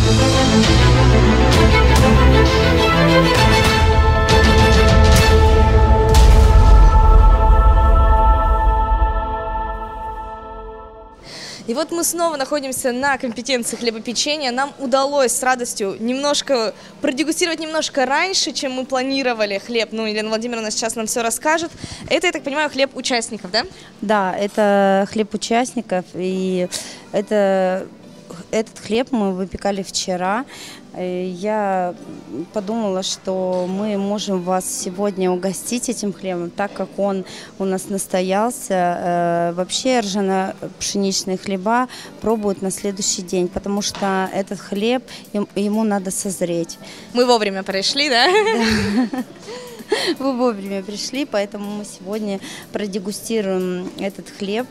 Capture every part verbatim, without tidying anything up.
И вот мы снова находимся на компетенции хлебопечения. Нам удалось с радостью немножко продегустировать немножко раньше, чем мы планировали хлеб. Ну, Елена Владимировна сейчас нам все расскажет. Это, я так понимаю, хлеб участников, да? Да, это хлеб участников. И это, этот хлеб мы выпекали вчера. Я подумала, что мы можем вас сегодня угостить этим хлебом, так как он у нас настоялся. Вообще ржано-пшеничные хлеба пробуют на следующий день, потому что этот хлеб, ему надо созреть. Мы вовремя пришли, да? Да. Вы вовремя пришли, поэтому мы сегодня продегустируем этот хлеб.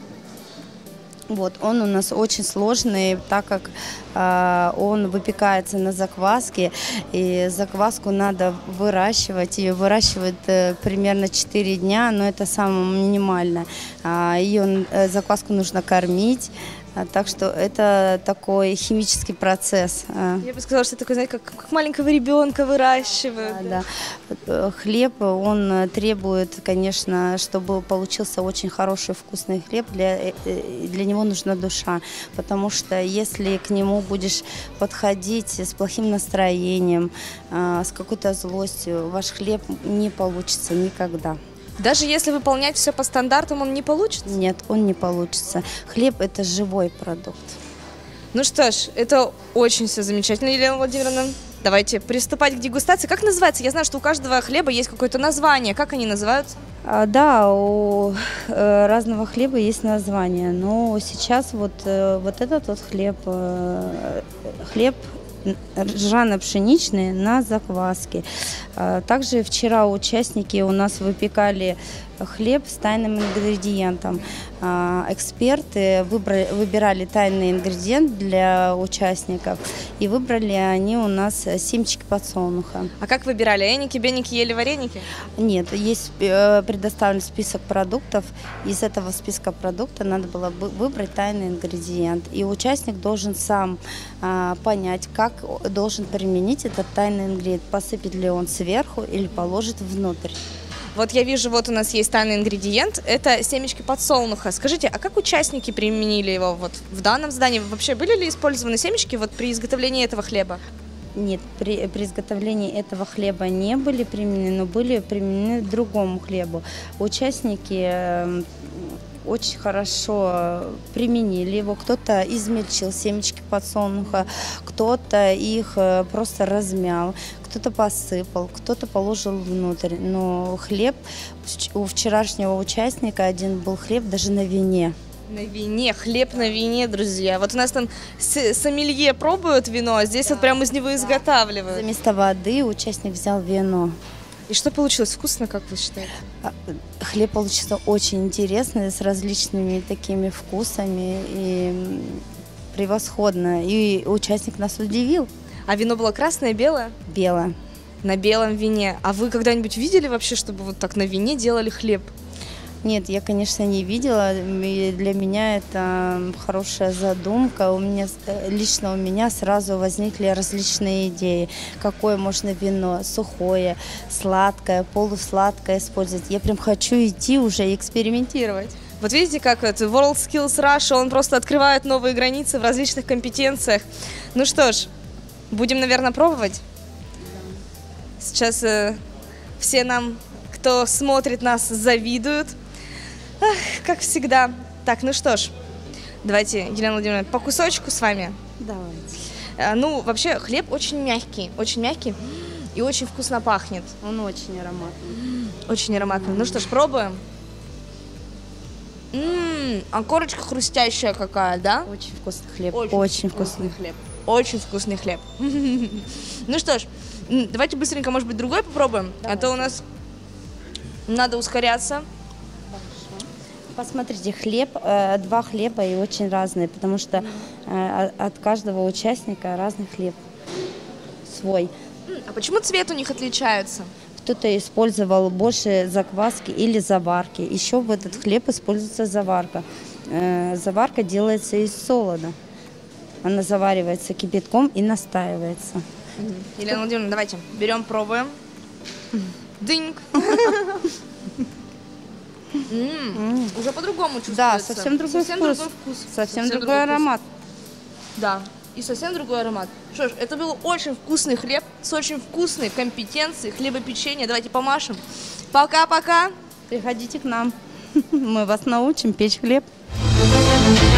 Вот, он у нас очень сложный, так как э, он выпекается на закваске, и закваску надо выращивать. Ее выращивают э, примерно четыре дня, но это самое минимальное. А, ее э, закваску нужно кормить. Так что это такой химический процесс. Я бы сказала, что это такой, знаете, как, как маленького ребенка выращивают. Да, да. Хлеб, он требует, конечно, чтобы получился очень хороший вкусный хлеб, для, для него нужна душа. Потому что если к нему будешь подходить с плохим настроением, с какой-то злостью, ваш хлеб не получится никогда. Даже если выполнять все по стандартам, он не получится? Нет, он не получится. Хлеб – это живой продукт. Ну что ж, это очень все замечательно, Елена Владимировна. Давайте приступать к дегустации. Как называется? Я знаю, что у каждого хлеба есть какое-то название. Как они называются? А, да, у э, разного хлеба есть название. Но сейчас вот, э, вот этот вот хлеб, э, хлеб ржано-пшеничные на закваске. Также вчера участники у нас выпекали хлеб с тайным ингредиентом. Эксперты выбрали, выбирали тайный ингредиент для участников, и выбрали они у нас семечки подсолнуха. А как выбирали? Эники, беники, ели вареники? Нет, есть предоставлен список продуктов. Из этого списка продуктов надо было выбрать тайный ингредиент. И участник должен сам а, понять, как должен применить этот тайный ингредиент. Посыпет ли он сверху или положит внутрь. Вот я вижу, вот у нас есть тайный ингредиент, это семечки подсолнуха. Скажите, а как участники применили его вот в данном задании? Вообще были ли использованы семечки вот при изготовлении этого хлеба? Нет, при, при изготовлении этого хлеба не были применены, но были применены к другому хлебу. Участники э, очень хорошо применили его. Кто-то измельчил семечки подсолнуха, кто-то их э, просто размял, кто-то посыпал, кто-то положил внутрь. Но хлеб у вчерашнего участника один был хлеб даже на вине. На вине, хлеб на вине, друзья. Вот у нас там сомелье пробуют вино, а здесь да, вот прямо из него да. изготавливают. Вместо воды участник взял вино. И что получилось? Вкусно, как вы считаете? Хлеб получился очень интересный, с различными такими вкусами. И превосходно. И участник нас удивил. А вино было красное, белое? Белое. На белом вине. А вы когда-нибудь видели вообще, чтобы вот так на вине делали хлеб? Нет, я, конечно, не видела. И для меня это хорошая задумка. У меня, лично у меня сразу возникли различные идеи. Какое можно вино, сухое, сладкое, полусладкое использовать. Я прям хочу идти уже и экспериментировать. Вот видите, как это WorldSkills Russia, он просто открывает новые границы в различных компетенциях. Ну что ж, будем, наверное, пробовать. Сейчас э, все нам, кто смотрит нас, завидуют. Ах, как всегда. Так, ну что ж, давайте, Елена Владимировна, по кусочку с вами. Давайте. А, ну, вообще, хлеб очень мягкий, очень мягкий и очень вкусно пахнет. Он очень ароматный. Очень ароматный. Mm-hmm. Ну что ж, пробуем. М-м, а корочка хрустящая какая, да? Очень вкусный хлеб. Очень, очень вкусный хлеб. Очень вкусный хлеб. Ну что ж, давайте быстренько, может быть, другой попробуем. А то у нас надо ускоряться. Посмотрите, хлеб, э, два хлеба и очень разные, потому что э, от каждого участника разный хлеб свой. А почему цвет у них отличается? Кто-то использовал больше закваски или заварки. Еще в этот хлеб используется заварка. Э, заварка делается из солода. она заваривается кипятком и настаивается. Елена Владимировна, давайте берем, пробуем. Дыньк. М, Уже по-другому чувствуется. Да, совсем другой Совсем вкус. другой вкус. Совсем, другой вкус. аромат. Да, и совсем другой аромат. Что ж, это был очень вкусный хлеб с очень вкусной компетенцией хлебопечения. Давайте помашем. Пока-пока. Приходите к нам. Мы вас научим печь хлеб.